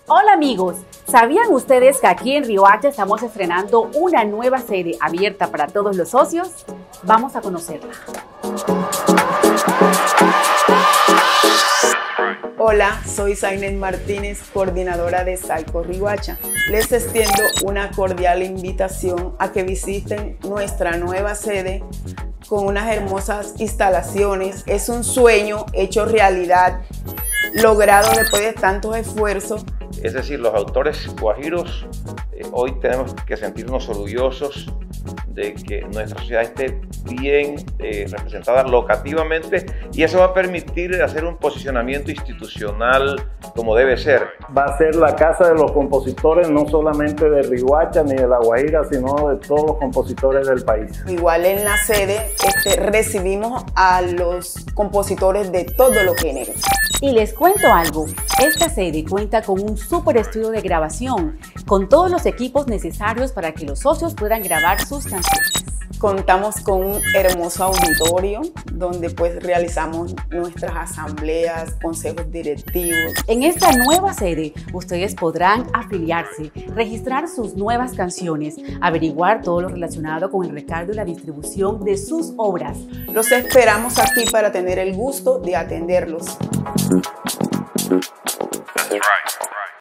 Hola amigos, ¿sabían ustedes que aquí en Riohacha estamos estrenando una nueva sede abierta para todos los socios? Vamos a conocerla. Hola, soy Zaineth Martínez, coordinadora de Saico Riohacha. Les extiendo una cordial invitación a que visiten nuestra nueva sede con unas hermosas instalaciones. Es un sueño hecho realidad, logrado después de tantos esfuerzos. Es decir, los autores guajiros hoy tenemos que sentirnos orgullosos de que nuestra sociedad esté bien representada locativamente, y eso va a permitir hacer un posicionamiento institucional como debe ser. Va a ser la casa de los compositores, no solamente de Riohacha ni de La Guajira, sino de todos los compositores del país. Igual en la sede recibimos a los compositores de todos los géneros. Y les cuento algo, esta sede cuenta con un súper estudio de grabación, con todos los equipos necesarios para que los socios puedan grabar sus canciones. Contamos con un hermoso auditorio donde realizamos nuestras asambleas, consejos directivos. En esta nueva sede, ustedes podrán afiliarse, registrar sus nuevas canciones, averiguar todo lo relacionado con el recargo y la distribución de sus obras. Los esperamos aquí para tener el gusto de atenderlos. Right.